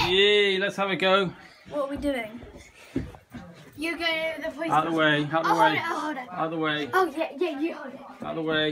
Yeah, let's have a go. What are we doing? You go to the police. Out of the way, out of the way. I'll hold it. Out of the way. Oh, yeah, you hold it. Out of the way.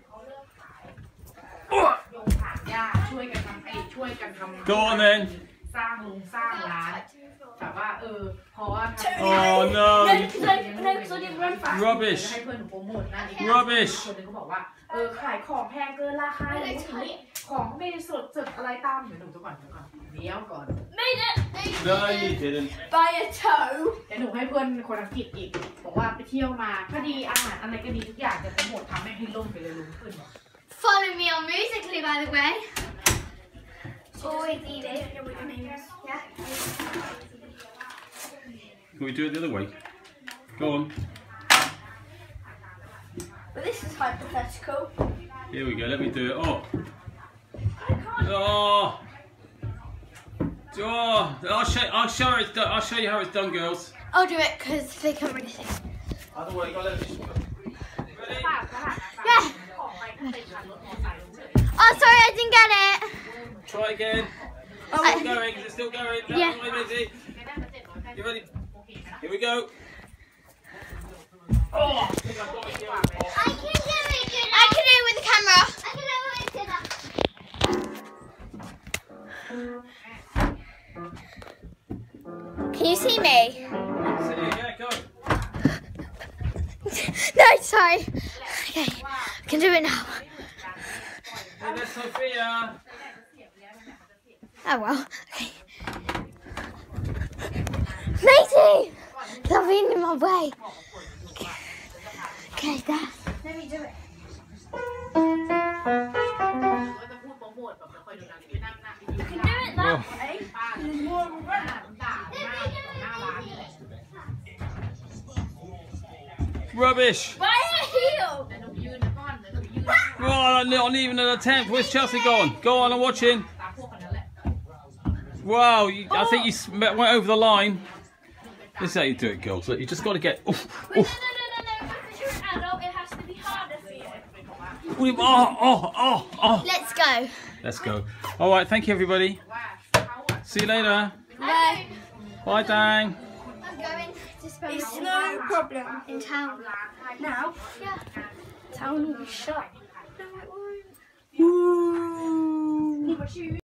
ช่วยกันทำช่วยกันทำ Go on then. สร้างร้านแบบว่าเพราะว่า Oh no. No, because I didn't run fast. Rubbish. ให้เพื่อนหนูโปรโมทนั่นเอง Rubbish. คนนึงก็บอกว่าขายของแพงเกินราคาอย่างนี้ของไม่ได้สดอะไรตามเดี๋ยวหนูจะก่อนเดี๋ยวก่อน Made it. No, you didn't. By a toe. เดี๋ยวหนูให้เพื่อนคนอังกฤษอีกบอกว่าไปเที่ยวมาก็ดีอาหารอะไรก็ดีทุกอย่างจะโปรโมททำให้ให้ล่มไปเลยลุงขึ้น Follow me on Musical.ly, by the way. Always eat it. Yeah. Can we do it the other way? Go on. But this is hypothetical. Here we go. Let me do it. Oh. I can't. Oh. Oh. I'll show you how it's done, girls. I'll do it because they can't really see. Other way. Go let me. Ready? Yeah. Oh, sorry, I didn't get it. Try again. Oh, Still going. Is it still going? Yeah. Lizzie. You ready? Here we go. Oh. I can do it. I can do it with the camera. I can do it with the. Can you see me? Yeah, go. No, sorry. Okay, I can do it now. And there's Sophia. Oh well. Okay. Matey! Stop being in my way. Okay, Dad. Let me do it. ก็จะพูดโปรโมทแบบคอยดูนะที่นั่งนะ I can do it that way. ป้าง่วงด่าหน้าร้าน Rubbish. By a heel. แต่หนูยืนก่อนเดี๋ยวหนูยืน Oh, not even an attempt. Where's Chelsea gone? Go on, I'm watching. ตามพวกคนนั้นแหละ Wow, I think you went over the line. This is how you do it, girls. Look, you just got to get. Wait, no. Because you're an adult, it has to be harder for you. Oh. Let's go. Let's go. All right, thank you, everybody. See you later. Bye. Bye, Dang. I'm going to spend It's no problem. in town. Now, Yeah. town will be shut. No, it won't. Woo.